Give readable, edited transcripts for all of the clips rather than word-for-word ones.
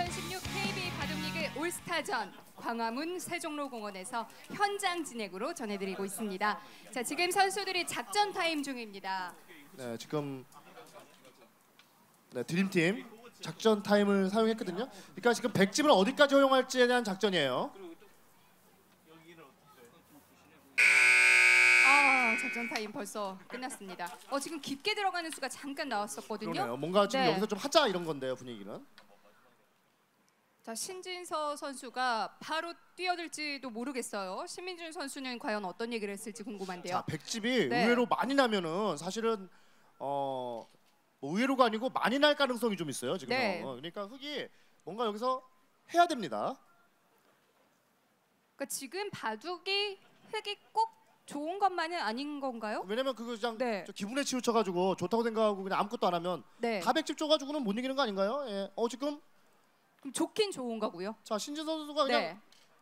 2016 KB 바둑리그 올스타전 광화문 세종로공원에서 현장 진행으로 전해드리고 있습니다. 자, 지금 선수들이 작전 타임 중입니다. 네, 지금 드림팀 작전 타임을 사용했거든요. 그러니까 지금 100집을 어디까지 허용할지에 대한 작전이에요. 작전 타임 벌써 끝났습니다. 지금 깊게 들어가는 수가 잠깐 나왔었거든요. 그러네요. 뭔가 지금 여기서 좀 하자 이런 건데요, 분위기는. 자, 신진서 선수가 바로 뛰어들지도 모르겠어요. 신민준 선수는 과연 어떤 얘기를 했을지 궁금한데요. 자, 100집이 의외로 많이 나면은 사실은 의외로가 아니고 많이 날 가능성이 좀 있어요, 지금. 그러니까 흑이 뭔가 여기서 해야 됩니다. 그러니까 지금 바둑이 흑이 꼭 좋은 것만은 아닌 건가요? 왜냐면 그거 그냥 기분에 치우쳐가지고 좋다고 생각하고 그냥 아무것도 안 하면 다 100집 줘가지고는 못 이기는 거 아닌가요? 예. 지금 그럼 좋긴 좋은 거고요. 자, 신진 선수가 그냥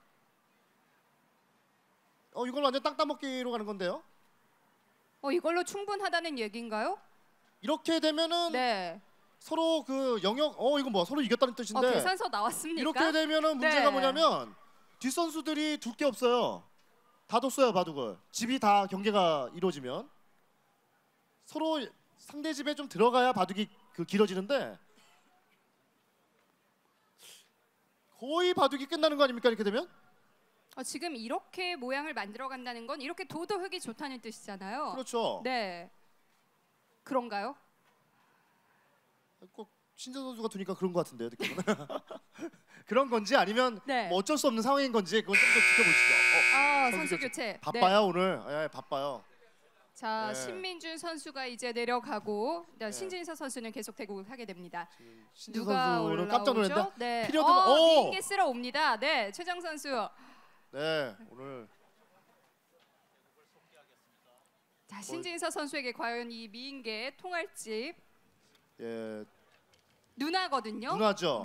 이걸 완전 땅 따먹기로 가는 건데요. 이걸로 충분하다는 얘기인가요? 이렇게 되면은 서로 그 영역 이거 뭐 서로 이겼다는 뜻인데 계산서 나왔습니까? 이렇게 되면은 문제가 뭐냐면 뒷 선수들이 둘 게 없어요. 다 뒀어요, 바둑을. 집이 다 경계가 이루어지면 서로 상대 집에 좀 들어가야 바둑이 길어지는데 거의 바둑이 끝나는 거 아닙니까, 이렇게 되면? 지금 이렇게 모양을 만들어 간다는 건 이렇게 둬도 흑이 좋다는 뜻이잖아요. 그렇죠. 네. 그런가요? 꼭 신진 선수가 두니까 그런 것 같은데요, 느낌은. 그런 건지 아니면 뭐 어쩔 수 없는 상황인 건지 그건 좀 더 지켜보시죠. 선수 교체. 바빠요, 오늘. 바빠요. 자, 신민준 선수가 이제 내려가고 신진서 선수는 계속 대국을 하게 됩니다. 신진 선수는 깜짝 놀랐는데 피리어드가 미인계 쓸어 옵니다. 최정 선수. 오늘 자, 신진서 선수에게 과연 이 미인계 통할지. 누나거든요. 누나죠.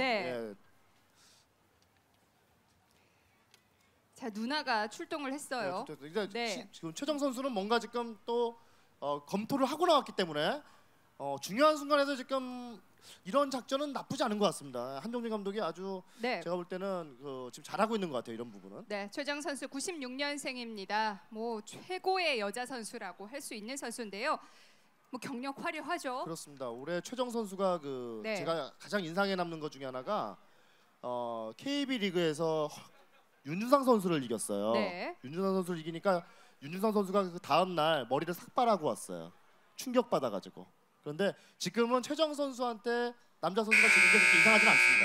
자, 누나가 출동을 했어요. 지금 최정 선수는 뭔가 지금 또 검토를 하고 나왔기 때문에 중요한 순간에서 지금 이런 작전은 나쁘지 않은 것 같습니다. 한정진 감독이 아주 제가 볼 때는 지금 잘하고 있는 것 같아요, 이런 부분은. 최정 선수 96년생입니다. 뭐 최고의 여자 선수라고 할 수 있는 선수인데요. 뭐 경력 화려하죠. 그렇습니다. 올해 최정 선수가 제가 가장 인상에 남는 것 중에 하나가 KB 리그에서 윤준상 선수를 이겼어요. 윤준상 선수를 이기니까 윤준상 선수가 그 다음 날 머리를 삭발하고 왔어요. 충격 받아가지고. 그런데 지금은 최정 선수한테 남자 선수가 지는 게 그렇게 이상하진 않습니다.